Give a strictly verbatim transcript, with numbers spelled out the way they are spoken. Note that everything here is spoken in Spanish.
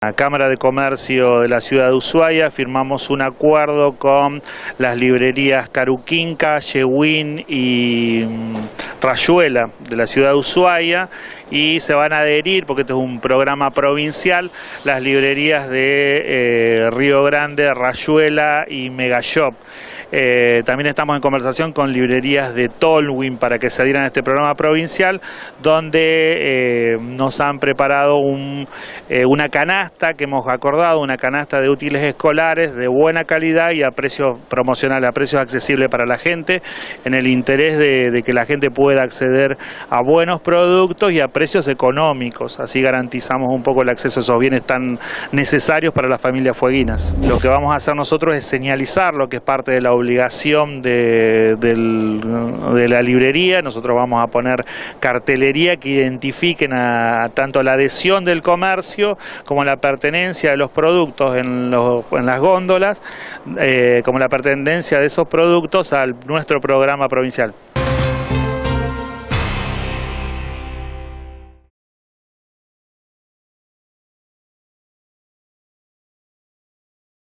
La Cámara de Comercio de la ciudad de Ushuaia firmamos un acuerdo con las librerías Caruquinca, Yehuín y Rayuela de la ciudad de Ushuaia, y se van a adherir, porque este es un programa provincial, las librerías de eh, Río Grande, Rayuela y Megashop. Eh, también estamos en conversación con librerías de Tolwyn para que se adhieran a este programa provincial, donde eh, nos han preparado un, eh, una canasta que hemos acordado, una canasta de útiles escolares de buena calidad y a precios promocionales, a precios accesibles para la gente, en el interés de, de que la gente pueda acceder a buenos productos y a precios económicos. Así garantizamos un poco el acceso a esos bienes tan necesarios para las familias fueguinas. Lo que vamos a hacer nosotros es señalizar lo que es parte de la obligación de, del, de la librería. Nosotros vamos a poner cartelería que identifiquen a, tanto la adhesión del comercio como la pertenencia de los productos en, los, en las góndolas, eh, como la pertenencia de esos productos a nuestro programa provincial.